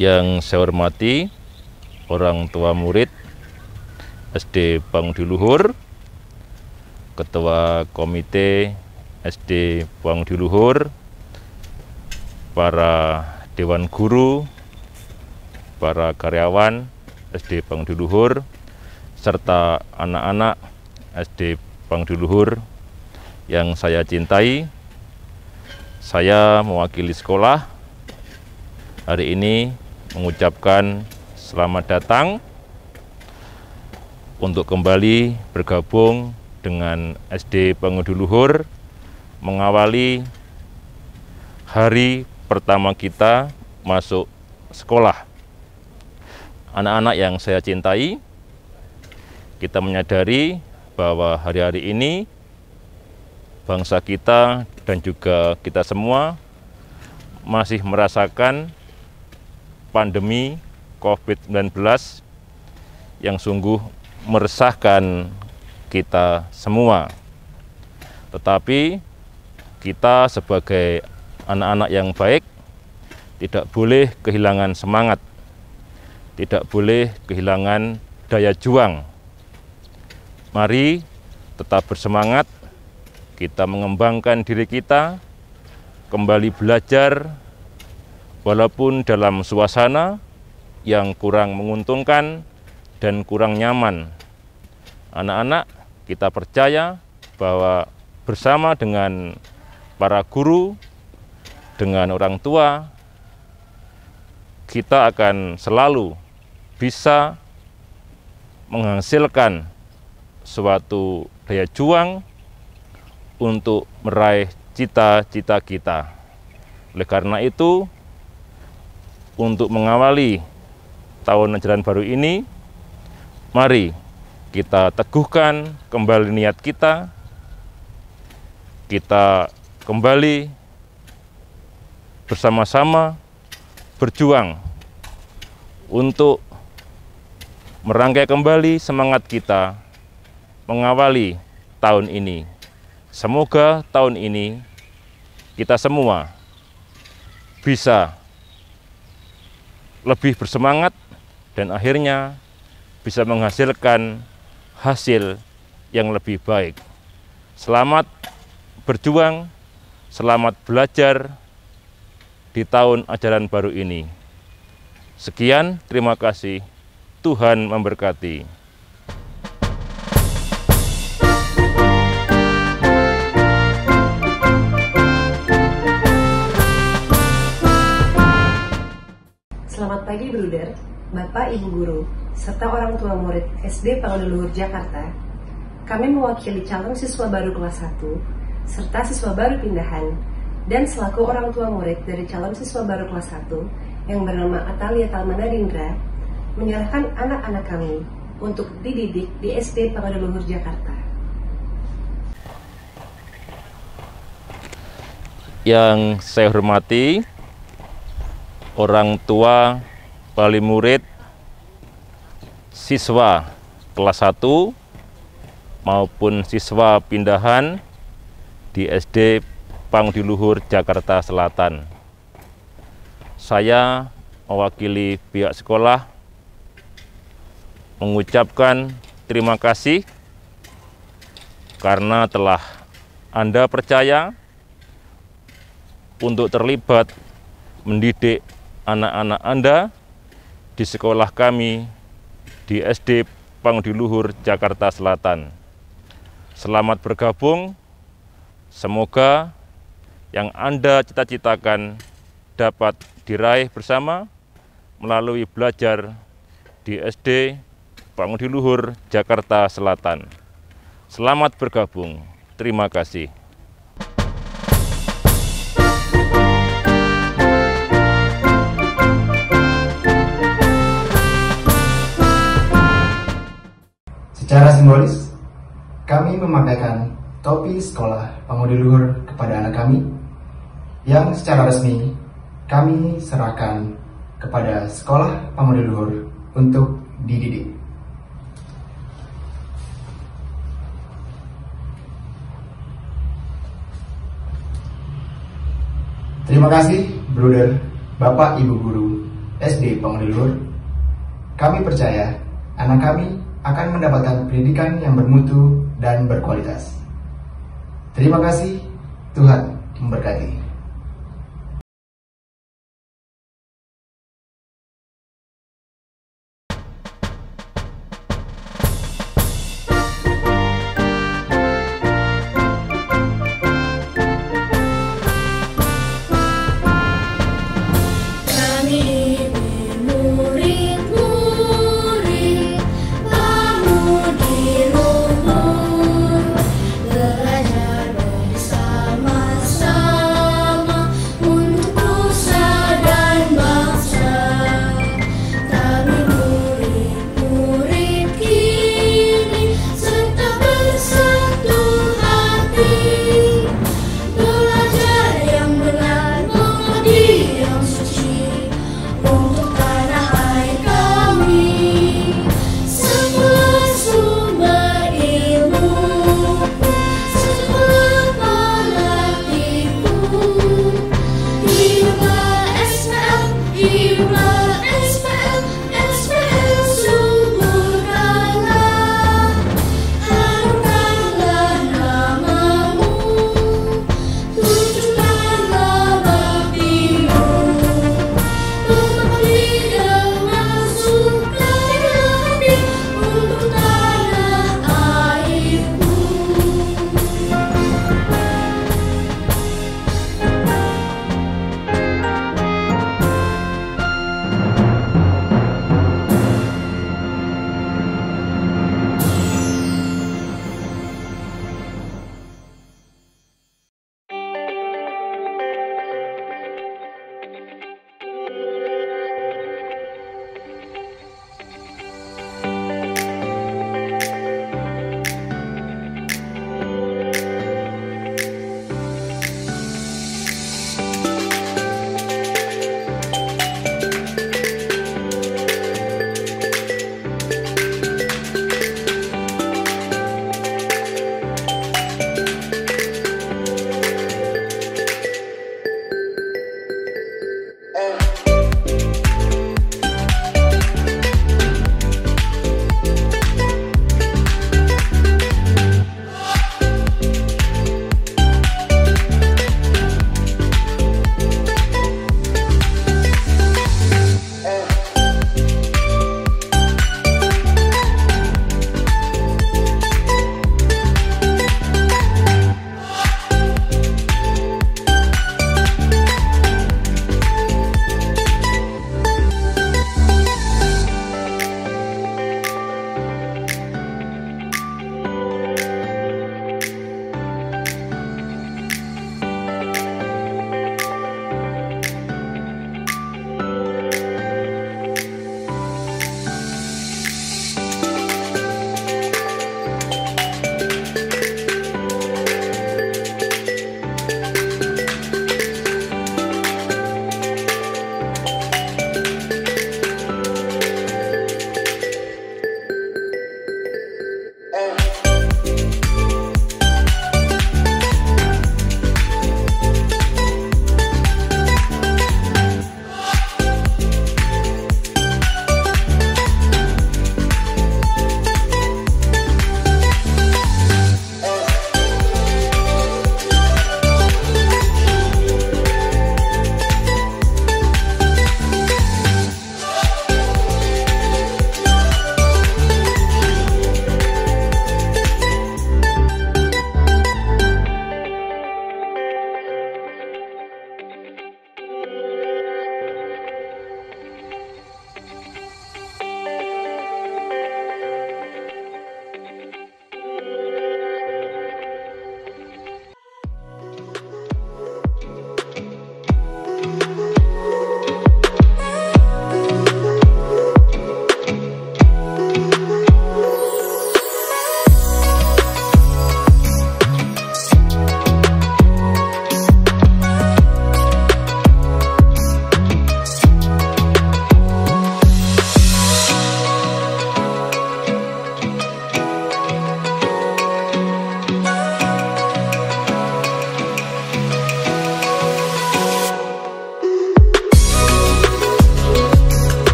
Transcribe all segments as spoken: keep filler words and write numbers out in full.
Yang saya hormati orang tua murid S D Pangudi Luhur, Ketua Komite S D Pangudi Luhur, para Dewan Guru, para karyawan S D Pangudi Luhur, serta anak-anak S D Pangudi Luhur yang saya cintai. Saya mewakili sekolah hari ini mengucapkan selamat datang untuk kembali bergabung dengan S D Pangudi Luhur, mengawali hari pertama kita masuk sekolah. Anak-anak yang saya cintai, kita menyadari bahwa hari-hari ini bangsa kita dan juga kita semua masih merasakan pandemi COVID sembilan belas yang sungguh meresahkan kita semua. Tetapi kita sebagai anak-anak yang baik tidak boleh kehilangan semangat, tidak boleh kehilangan daya juang. Mari tetap bersemangat, kita mengembangkan diri kita, kembali belajar, walaupun dalam suasana yang kurang menguntungkan dan kurang nyaman. Anak-anak, kita percaya bahwa bersama dengan para guru, dengan orang tua, kita akan selalu bisa menghasilkan suatu daya juang untuk meraih cita-cita kita. Oleh karena itu, untuk mengawali tahun ajaran baru ini, mari kita teguhkan kembali niat kita, kita kembali bersama-sama berjuang untuk merangkai kembali semangat kita mengawali tahun ini. Semoga tahun ini kita semua bisa lebih bersemangat dan akhirnya bisa menghasilkan hasil yang lebih baik. Selamat berjuang, selamat belajar di tahun ajaran baru ini. Sekian, terima kasih. Tuhan memberkati. Selamat pagi, Bruder, Bapak, Ibu Guru, serta orang tua murid S D Pangudi Luhur Jakarta. Kami mewakili calon siswa baru kelas satu, serta siswa baru pindahan, dan selaku orang tua murid dari calon siswa baru kelas satu yang bernama Atalia Talmanarindra, menyerahkan anak-anak kami untuk dididik di S D Pangudi Luhur Jakarta. Yang saya hormati orang tua, wali murid, siswa kelas satu maupun siswa pindahan di S D Pangudi Luhur Jakarta Selatan. Saya mewakili pihak sekolah mengucapkan terima kasih karena telah Anda percaya untuk terlibat mendidik anak-anak Anda di sekolah kami di S D Pangudi Luhur Jakarta Selatan. Selamat bergabung, semoga yang Anda cita-citakan dapat diraih bersama melalui belajar di S D Pangudi Luhur Jakarta Selatan. Selamat bergabung, terima kasih. Secara simbolis, kami memakaikan topi sekolah Pangudi Luhur kepada anak kami, yang secara resmi kami serahkan kepada sekolah Pangudi Luhur untuk dididik. Terima kasih, Bruder, Bapak, Ibu Guru, S D Pangandaluhur, kami percaya anak kami akan mendapatkan pendidikan yang bermutu dan berkualitas. Terima kasih, Tuhan memberkati. Belajar bersama-sama.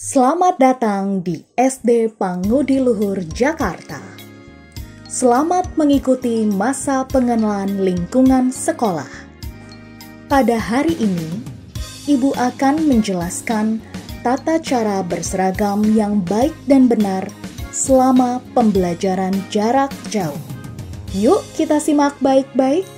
Selamat datang di S D Pangudi Luhur Jakarta. Selamat mengikuti masa pengenalan lingkungan sekolah. Pada hari ini, Ibu akan menjelaskan tata cara berseragam yang baik dan benar selama pembelajaran jarak jauh. Yuk kita simak baik-baik.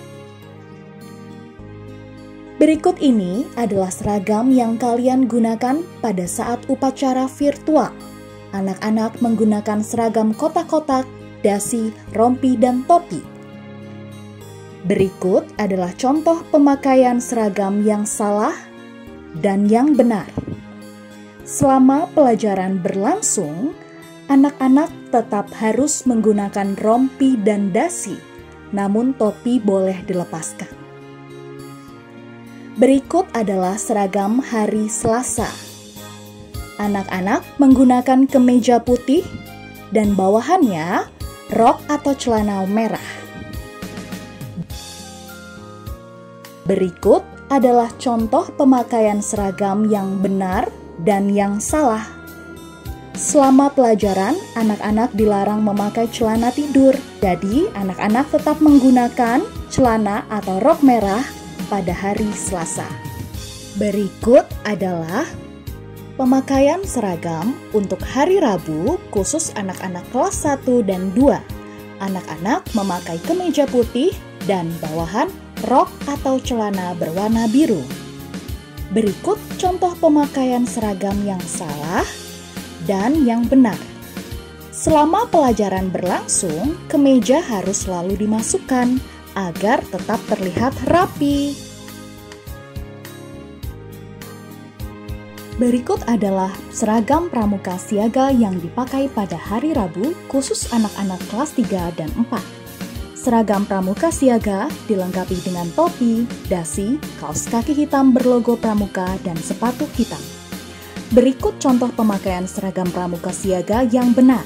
Berikut ini adalah seragam yang kalian gunakan pada saat upacara virtual. Anak-anak menggunakan seragam kotak-kotak, dasi, rompi, dan topi. Berikut adalah contoh pemakaian seragam yang salah dan yang benar. Selama pelajaran berlangsung, anak-anak tetap harus menggunakan rompi dan dasi, namun topi boleh dilepaskan. Berikut adalah seragam hari Selasa. Anak-anak menggunakan kemeja putih dan bawahannya rok atau celana merah. Berikut adalah contoh pemakaian seragam yang benar dan yang salah. Selama pelajaran, anak-anak dilarang memakai celana tidur. Jadi, anak-anak tetap menggunakan celana atau rok merah pada hari Selasa. Berikut adalah pemakaian seragam untuk hari Rabu khusus anak-anak kelas satu dan dua. Anak-anak memakai kemeja putih dan bawahan rok atau celana berwarna biru. Berikut contoh pemakaian seragam yang salah dan yang benar. Selama pelajaran berlangsung, kemeja harus selalu dimasukkan agar tetap terlihat rapi. Berikut adalah seragam pramuka siaga yang dipakai pada hari Rabu khusus anak-anak kelas tiga dan empat. Seragam pramuka siaga dilengkapi dengan topi, dasi, kaos kaki hitam berlogo pramuka, dan sepatu hitam. Berikut contoh pemakaian seragam pramuka siaga yang benar.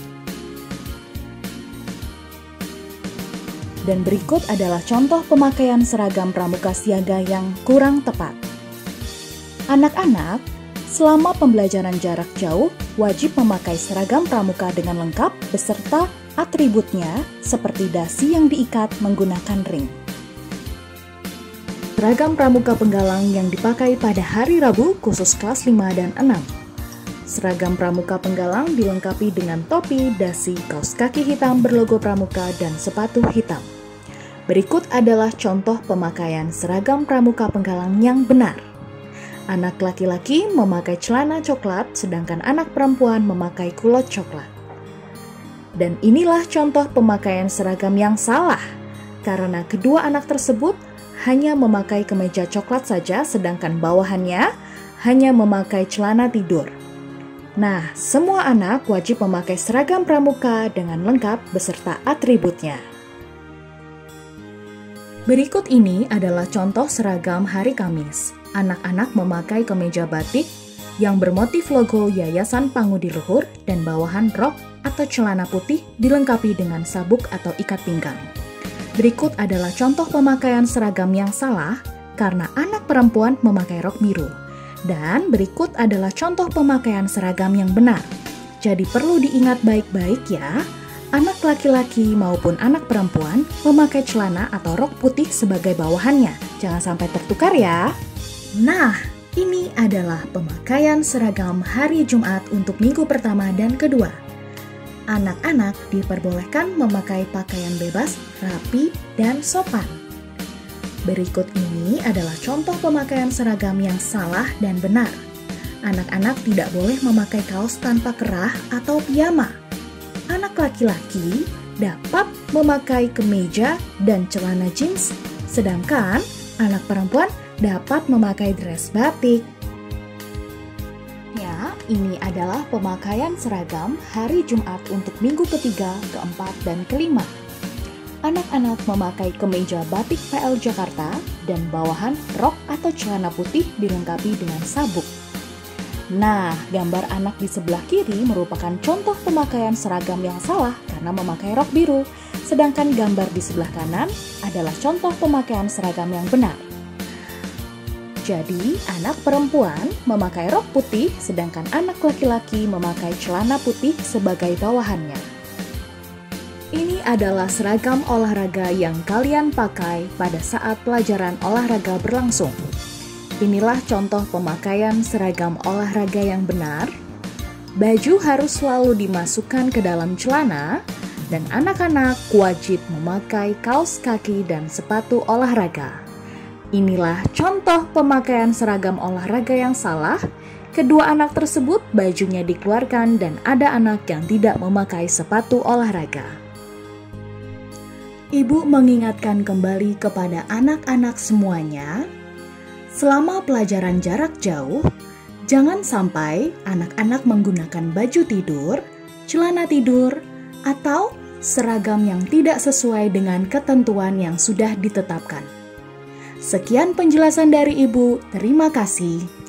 Dan berikut adalah contoh pemakaian seragam pramuka siaga yang kurang tepat. Anak-anak, selama pembelajaran jarak jauh, wajib memakai seragam pramuka dengan lengkap beserta atributnya seperti dasi yang diikat menggunakan ring. Seragam pramuka penggalang yang dipakai pada hari Rabu khusus kelas lima dan enam. Seragam pramuka penggalang dilengkapi dengan topi, dasi, kaos kaki hitam berlogo pramuka, dan sepatu hitam. Berikut adalah contoh pemakaian seragam pramuka penggalang yang benar. Anak laki-laki memakai celana coklat, sedangkan anak perempuan memakai kulot coklat. Dan inilah contoh pemakaian seragam yang salah, karena kedua anak tersebut hanya memakai kemeja coklat saja, sedangkan bawahannya hanya memakai celana tidur. Nah, semua anak wajib memakai seragam pramuka dengan lengkap beserta atributnya. Berikut ini adalah contoh seragam hari Kamis. Anak-anak memakai kemeja batik yang bermotif logo Yayasan Pangudi Luhur dan bawahan rok atau celana putih dilengkapi dengan sabuk atau ikat pinggang. Berikut adalah contoh pemakaian seragam yang salah karena anak perempuan memakai rok biru. Dan berikut adalah contoh pemakaian seragam yang benar. Jadi perlu diingat baik-baik ya. Anak laki-laki maupun anak perempuan memakai celana atau rok putih sebagai bawahannya. Jangan sampai tertukar ya. Nah, ini adalah pemakaian seragam hari Jumat untuk minggu pertama dan kedua. Anak-anak diperbolehkan memakai pakaian bebas, rapi, dan sopan. Berikut ini adalah contoh pemakaian seragam yang salah dan benar. Anak-anak tidak boleh memakai kaos tanpa kerah atau piyama. Anak laki-laki dapat memakai kemeja dan celana jeans, sedangkan anak perempuan dapat memakai dress batik. Ya, ini adalah pemakaian seragam hari Jumat untuk minggu ketiga, keempat, dan kelima. Anak-anak memakai kemeja batik P L Jakarta dan bawahan rok atau celana putih dilengkapi dengan sabuk. Nah, gambar anak di sebelah kiri merupakan contoh pemakaian seragam yang salah karena memakai rok biru, sedangkan gambar di sebelah kanan adalah contoh pemakaian seragam yang benar. Jadi, anak perempuan memakai rok putih, sedangkan anak laki-laki memakai celana putih sebagai bawahannya. Ini adalah seragam olahraga yang kalian pakai pada saat pelajaran olahraga berlangsung. Inilah contoh pemakaian seragam olahraga yang benar. Baju harus selalu dimasukkan ke dalam celana, dan anak-anak wajib memakai kaos kaki dan sepatu olahraga. Inilah contoh pemakaian seragam olahraga yang salah. Kedua anak tersebut bajunya dikeluarkan dan ada anak yang tidak memakai sepatu olahraga. Ibu mengingatkan kembali kepada anak-anak semuanya, selama pelajaran jarak jauh, jangan sampai anak-anak menggunakan baju tidur, celana tidur, atau seragam yang tidak sesuai dengan ketentuan yang sudah ditetapkan. Sekian penjelasan dari Ibu, terima kasih.